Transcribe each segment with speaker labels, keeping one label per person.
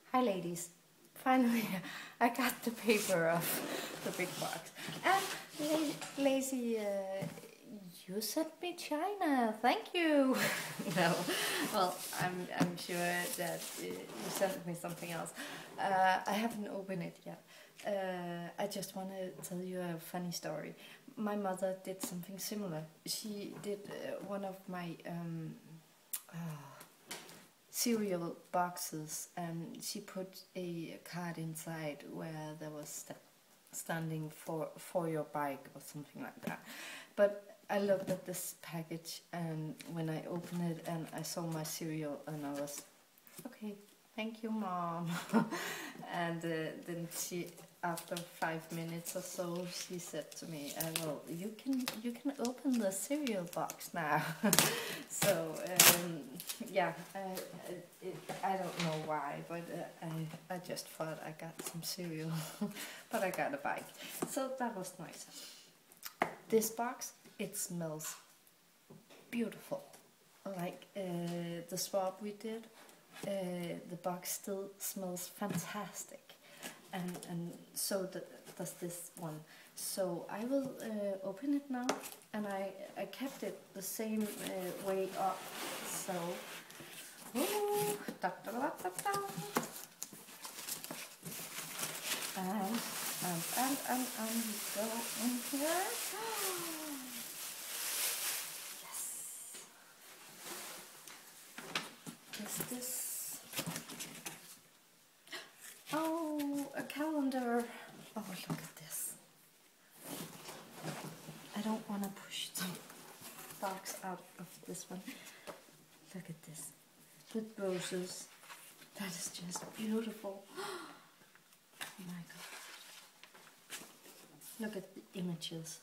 Speaker 1: Hi ladies, finally I got the paper off the big box. And lazy, you sent me China, thank you. No, well, I'm sure that you sent me something else. I haven't opened it yet. I just want to tell you a funny story. My mother did something similar. She did one of my cereal boxes, and she put a card inside where there was standing for your bike or something like that. But I looked at this package, and when I opened it and I saw my cereal, and I was okay, thank you, Mom. And then she, after 5 minutes or so, she said to me, well, you can open the cereal box now. So yeah, I don't know why, but I just thought I got some cereal. But I got a bike, so that was nice. This box, it smells beautiful, like the swap we did. The box still smells fantastic, and so does this one. So I will open it now, and I kept it the same way up. So, ooh, da, da, da, da, da. And we go in here. Yes. Is this? Oh, a calendar. Oh, look at this. I don't want to push the box out of this one. Look at this. With roses. That is just beautiful. Oh my god. Look at the images.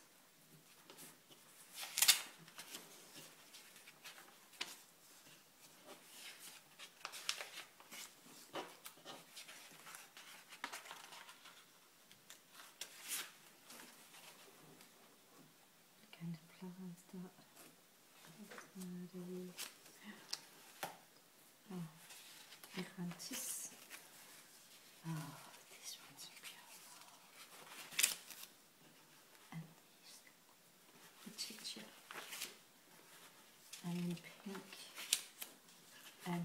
Speaker 1: What kind of flower is that? Oh, Irantis. Oh, these ones are beautiful. And these, the chicha. And in pink. And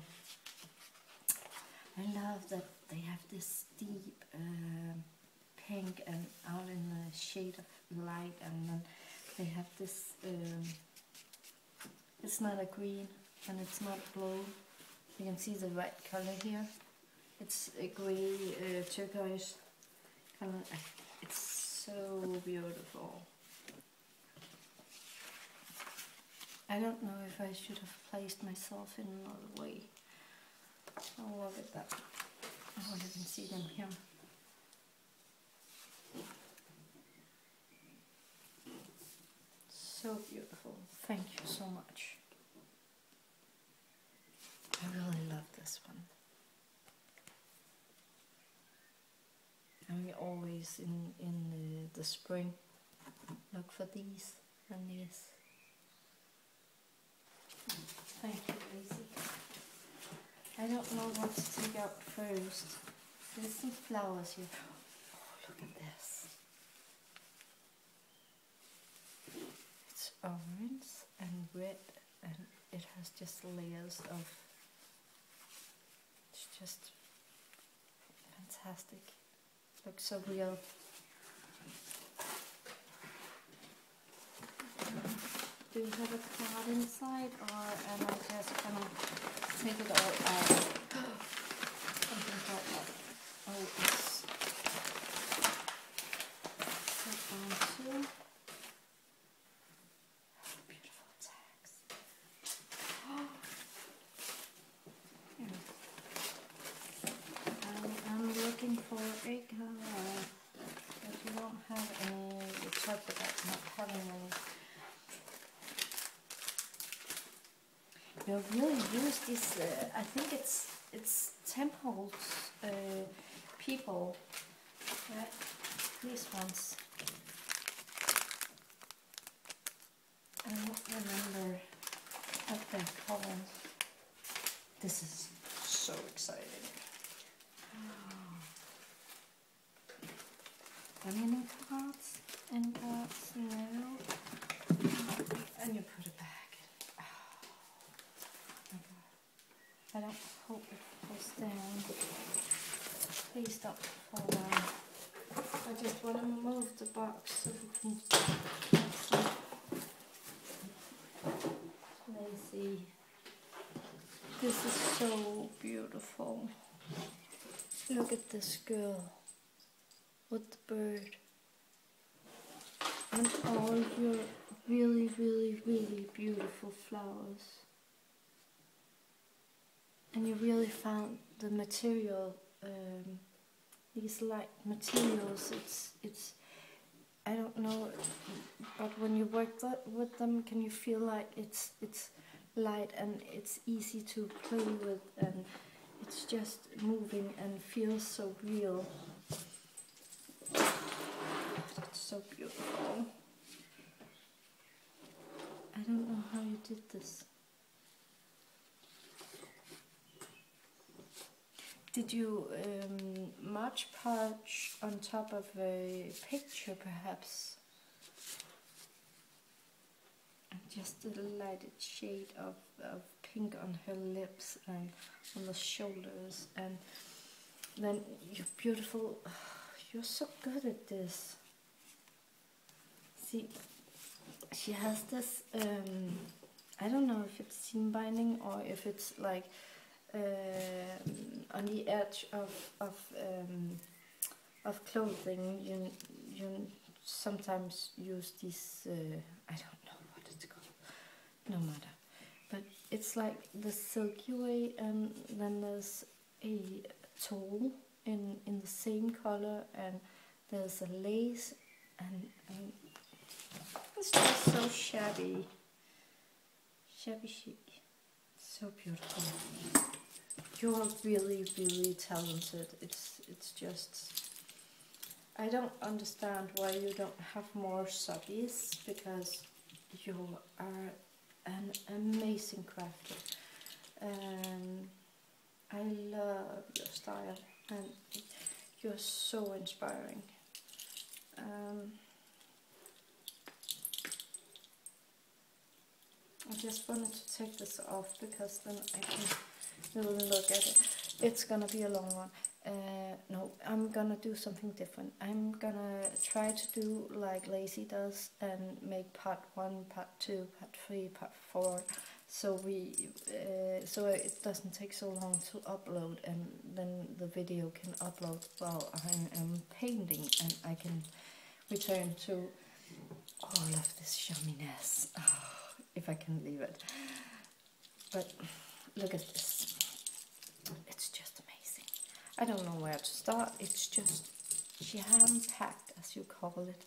Speaker 1: I love that they have this deep pink and out in the shade of light, and then they have this, it's not a green and it's not blue. You can see the right color here. It's a grey turquoise color. It's so beautiful. I don't know if I should have placed myself in another way. Oh, look at that. Oh, you can see them here. So beautiful. Thank you so much. I really love this one. And we always in the spring look for these and these. Thank you, Lacey. I don't know what to take out first. There's some flowers here. Oh, look at this. It's orange and red, and it has just layers of, it's just fantastic. Looks so real. Do you have a card inside, or am I just gonna take it all out? Something like that. Oh, it's so on too. Beautiful tags. I'm looking for a card, but you don't have any. You talked about not having any. We really use this. I think it's temples people. These ones. I don't remember what they're called. This is so exciting. any cards? Any cards? No. And you put it back. Oh my god. I don't hope it falls down. Please don't fall down. I just want to move the box so we can see. Lazy. This is so beautiful. Look at this girl with the bird. And all your really, really, really beautiful flowers. And you really found the material, these light materials. It's I don't know, but when you work with them, can you feel like it's light and it's easy to play with, and it's just moving and feels so real. It's so beautiful. I don't know how you did this. Did you Mod Podge on top of a picture perhaps? And just a lighted shade of pink on her lips and on the shoulders, and then you're beautiful. You're so good at this. See, she has this, I don't know if it's seam binding or if it's like on the edge of clothing. You sometimes use these, I don't know what it's called, no matter. But it's like the silky way, and then there's a tulle in the same color, and there's a lace, and it's just so shabby chic. So beautiful. You're really, really talented. It's just, I don't understand why you don't have more subbies, because you are an amazing crafter. I love your style, and you're so inspiring. I just wanted to take this off because then I can really look at it. It's gonna be a long one. No, I'm gonna do something different. I'm gonna try to do like Lazy does and make part 1, part 2, part 3, part 4, so so it doesn't take so long to upload, and then the video can upload while I am painting, and I can return to all of this yumminess. Oh, if I can leave it. But look at this. It's just amazing. I don't know where to start. It's just jam-packed, as you call it.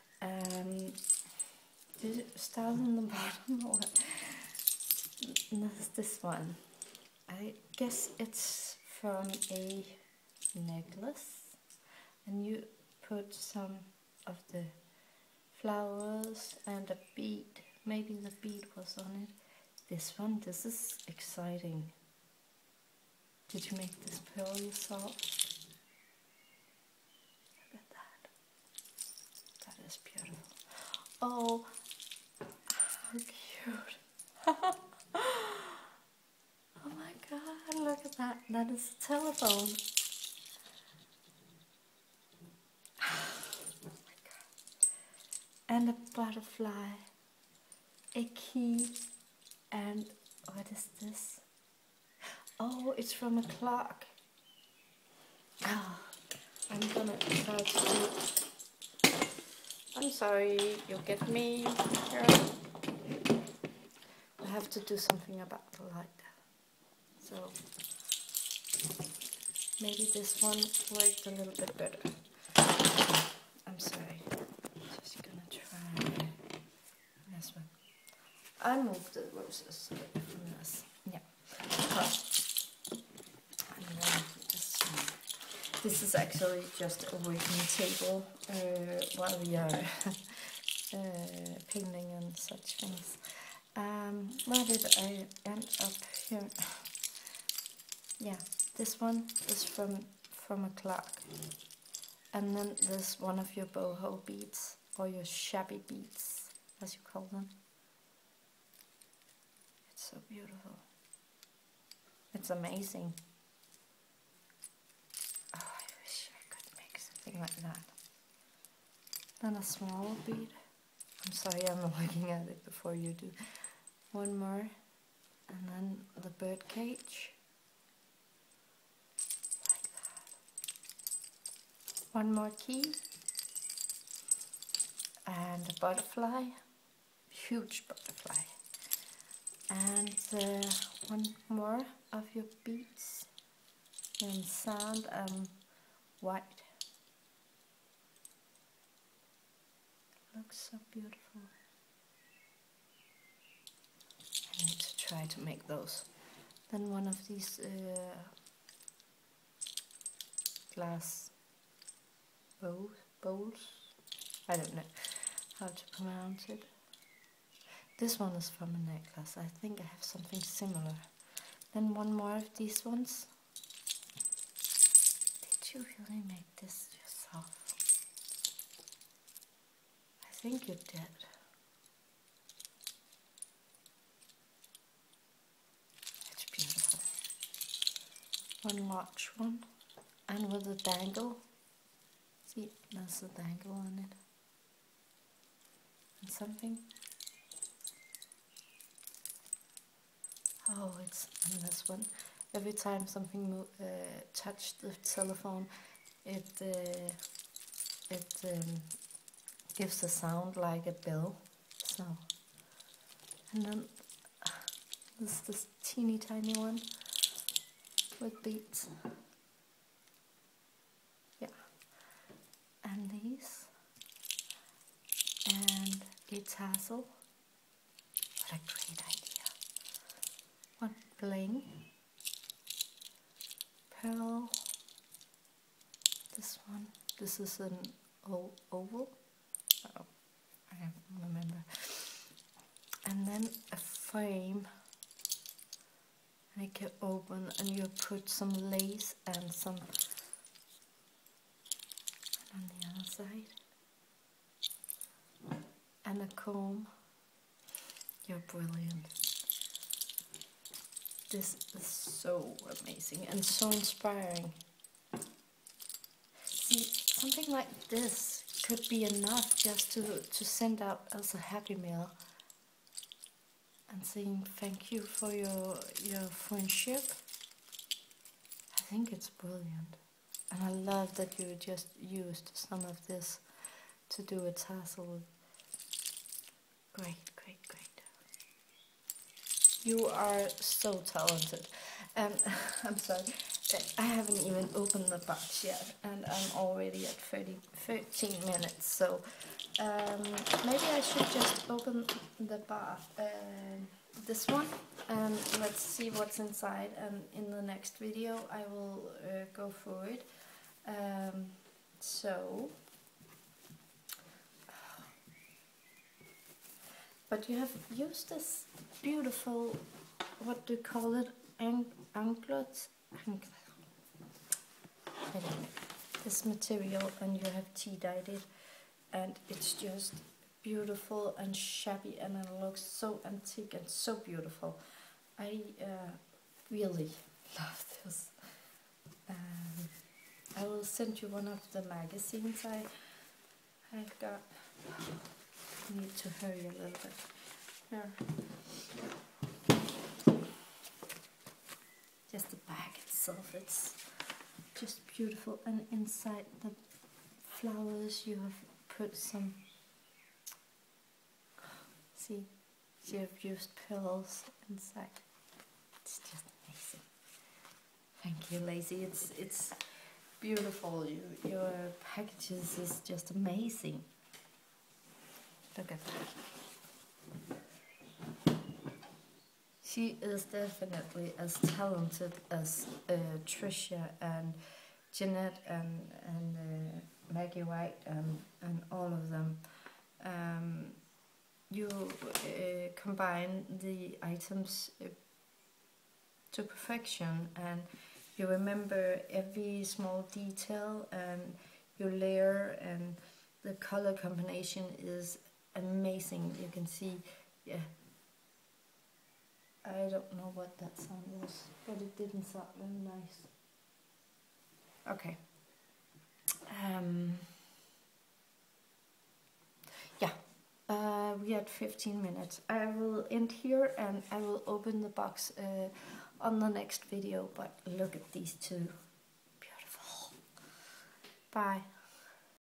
Speaker 1: Did it start in the bottom or what? This one. I guess it's from a necklace, and you put some of the flowers and a bead. Maybe the bead was on it. This is exciting. Did you make this pearl yourself? Look at that. That is beautiful. Oh, how cute. Oh my god, look at that. That is a telephone. Oh my god. And a butterfly. A key. And what is this? Oh, it's from a clock. Oh, I'm gonna try to do. I'm sorry, you get me here. I have to do something about the light. So maybe this one worked a little bit better. I'm sorry. Just gonna try this one. I moved the roses from this. Yeah. This is actually just a working table while we are painting and such things. Where did I end up here? Yeah, this one is from a clock, And then there's one of your boho beads, or your shabby beads, as you call them. It's so beautiful. It's amazing. Oh, I wish I could make something like that. Then a small bead. I'm sorry, I'm looking at it before you do. One more. And then the bird cage. Like that. One more key. And a butterfly. Huge butterfly. And one more of your beads in sand and white. It looks so beautiful. I need to try to make those. Then one of these glass bowls. I don't know how to pronounce it. This one is from a necklace. I think I have something similar. Then one more of these ones. Did you really make this yourself? I think you did. It's beautiful. One large one. And with a dangle. See, there's a dangle on it. And something. Oh, it's in this one. Every time something touched the telephone, it gives a sound like a bell. So, and then there's this teeny tiny one with beads. Yeah, and these, and a tassel. What a great idea! One bling, pearl. This one. This is an oval. Oh, I don't remember. And then a frame. And it can open, and you put some lace and some on the other side. And a comb. You're brilliant. This is so amazing and so inspiring. See, something like this could be enough just to send out as a happy mail and saying thank you for your friendship. I think it's brilliant. And I love that you just used some of this to do a tassel with. Great, great, great. You are so talented. And I'm sorry, I haven't even opened the box yet, and I'm already at 13 minutes, so maybe I should just open the box, this one, and let's see what's inside, and in the next video I will go through it. But you have used this beautiful, what do you call it, anklets? I don't know. This material, and you have tea dyed it, and it's just beautiful and shabby, and it looks so antique and so beautiful. I really love this. I will send you one of the magazines I've got. I need to hurry a little bit. Here. Just the bag itself, it's just beautiful, and inside the flowers you have put some, see, you have used pearls inside. It's just amazing. Thank you, Lacey. It's beautiful. Your packages is just amazing. Look at that. She is definitely as talented as Tricia and Jeanette and Maggie White and all of them. You combine the items to perfection, and you remember every small detail, and your layer, and the color combination is amazing. You can see, yeah, I don't know what that sound was, but it didn't sound very nice. Okay. Yeah, we had 15 minutes. I will end here and I will open the box on the next video, but look at these two. Beautiful. Bye.